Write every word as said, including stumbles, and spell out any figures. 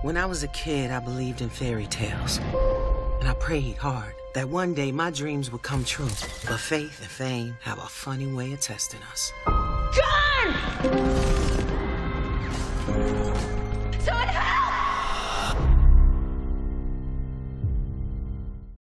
When I was a kid, I believed in fairy tales. And I prayed hard that one day my dreams would come true. But faith and fame have a funny way of testing us. John!